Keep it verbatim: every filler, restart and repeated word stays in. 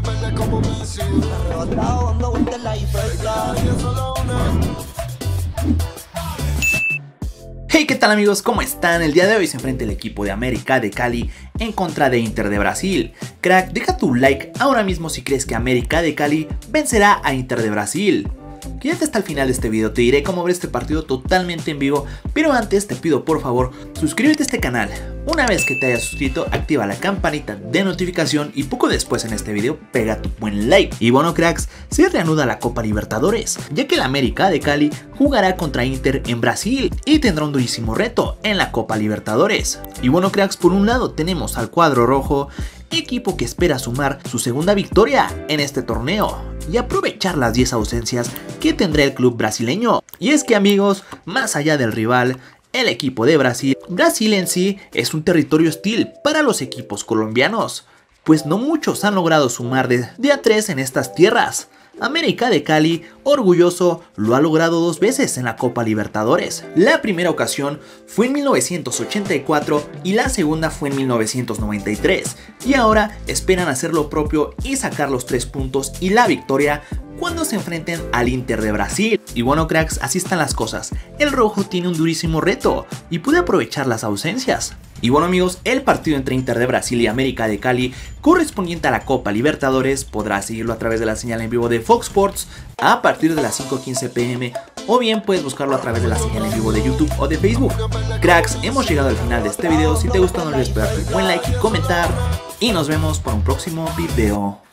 Hey, ¿qué tal amigos? ¿Cómo están? El día de hoy se enfrenta el equipo de América de Cali en contra de Inter de Brasil. Crack, deja tu like ahora mismo si crees que América de Cali vencerá a Inter de Brasil. Quédate hasta el final de este video, te diré cómo ver este partido totalmente en vivo, pero antes te pido por favor, suscríbete a este canal. Una vez que te hayas suscrito, activa la campanita de notificación y poco después en este video pega tu buen like. Y bueno cracks, se reanuda la Copa Libertadores, ya que el América de Cali jugará contra Inter en Brasil y tendrá un durísimo reto en la Copa Libertadores. Y bueno cracks, por un lado tenemos al cuadro rojo, equipo que espera sumar su segunda victoria en este torneo y aprovechar las diez ausencias que tendrá el club brasileño. Y es que amigos, más allá del rival, el equipo de Brasil, Brasil en sí es un territorio hostil para los equipos colombianos, pues no muchos han logrado sumar de, de a tres en estas tierras. América de Cali, orgulloso, lo ha logrado dos veces en la Copa Libertadores. La primera ocasión fue en mil novecientos ochenta y cuatro y la segunda fue en mil novecientos noventa y tres. Y ahora esperan hacer lo propio y sacar los tres puntos y la victoria cuando se enfrenten al Inter de Brasil. Y bueno cracks, así están las cosas. El rojo tiene un durísimo reto y puede aprovechar las ausencias. Y bueno amigos, el partido entre Inter de Brasil y América de Cali correspondiente a la Copa Libertadores podrás seguirlo a través de la señal en vivo de Fox Sports a partir de las cinco quince pm o bien puedes buscarlo a través de la señal en vivo de YouTube o de Facebook. Cracks, hemos llegado al final de este video. Si te gustó no olvides pegar tu buen like y comentar y nos vemos por un próximo video.